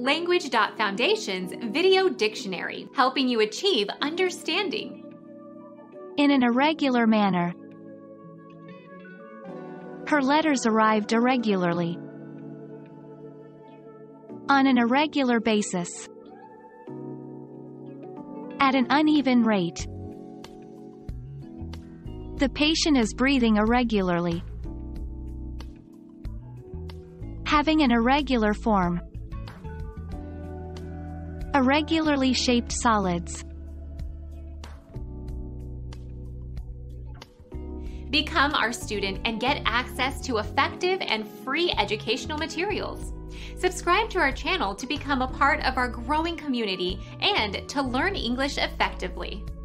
Language.Foundation's Video Dictionary, helping you achieve understanding. In an irregular manner. Her letters arrived irregularly. On an irregular basis. At an uneven rate. The patient is breathing irregularly. Having an irregular form. Irregularly shaped solids. Become our student and get access to effective and free educational materials. Subscribe to our channel to become a part of our growing community and to learn English effectively.